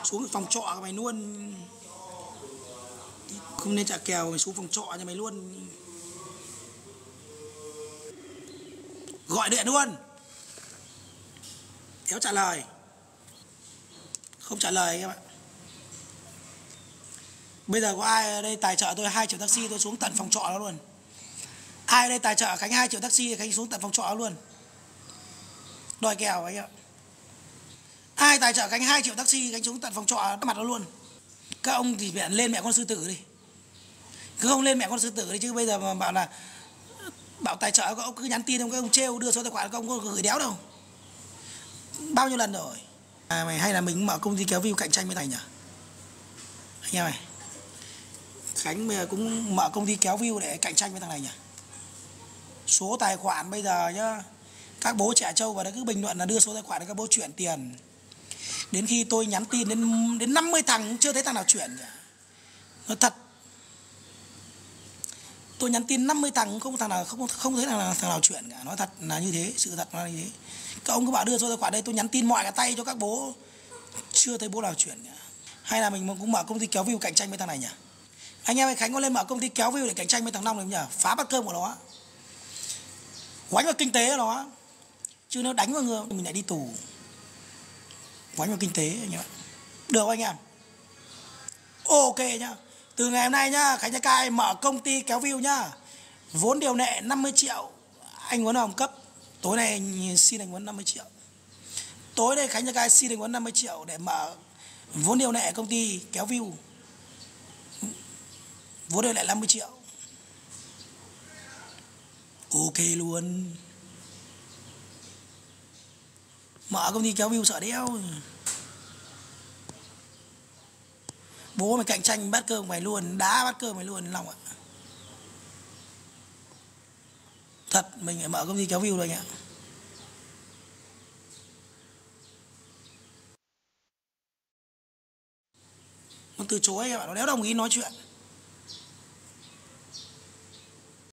Xuống phòng trọ của mày luôn. Không nên trả kèo, mày xuống phòng trọ cho mày luôn. Gọi điện luôn. Kéo trả lời. Không trả lời các bạn. Bây giờ có ai ở đây tài trợ tôi 2 triệu taxi, tôi xuống tận phòng trọ đó luôn. Ai ở đây tài trợ Khánh 2 triệu taxi thì Khánh xuống tận phòng trọ đó luôn. Đòi kèo anh ạ. Ai tài trợ Khánh 2 triệu taxi, Khánh xuống tận phòng trọ mặt nó luôn. Các ông thì lên mẹ con sư tử đi. Cứ không lên mẹ con sư tử đi chứ bây giờ mà bảo là bảo tài trợ các ông cứ nhắn tin không, các ông trêu đưa số tài khoản các ông có gửi đéo đâu. Bao nhiêu lần rồi. Mày hay là mình mở công ty kéo view cạnh tranh với thằng nhỉ? Anh em mày. Khánh bây giờ cũng mở công ty kéo view để cạnh tranh với thằng này nhỉ? Số tài khoản bây giờ nhá, các bố trẻ trâu vào đó cứ bình luận là đưa số tài khoản để các bố chuyển tiền. Đến khi tôi nhắn tin đến 50 thằng chưa thấy thằng nào chuyển nhỉ? Nó thật. Tôi nhắn tin 50 thằng không thằng nào không thấy thằng nào chuyển cả. Nói thật là như thế, sự thật nó là như thế. Các ông cứ bảo đưa số tài khoản đây, tôi nhắn tin mọi cả tay cho các bố chưa thấy bố nào chuyển cả. Hay là mình cũng mở công ty kéo view cạnh tranh với thằng này nhỉ? Anh em ơi, Khánh có lên mở công ty kéo view để cạnh tranh với thằng Long này nhỉ? Phá bát cơm của nó. Quánh vào kinh tế của nó. Chứ nó đánh vào người mình lại đi tù. Quánh vào kinh tế anh em ạ. Được không anh em? Ok nhá. Từ ngày hôm nay nhá, Khánh Trai Cai mở công ty kéo view nhá. Vốn điều lệ 50 triệu. Anh muốn không cấp. Tối nay xin anh muốn 50 triệu. Tối nay Khánh Trai Cai xin anh muốn 50 triệu để mở vốn điều lệ công ty kéo view. Vốn điều lệ 50 triệu. Ok luôn. Mở công ty kéo view sợ đéo. Bố mày cạnh tranh bát cơm mày luôn, đá bát cơm mày luôn Long ạ. Thật, mình phải mở công ty kéo view rồi anh ạ. Nó từ chối các bạn, nó đéo đồng ý nói chuyện.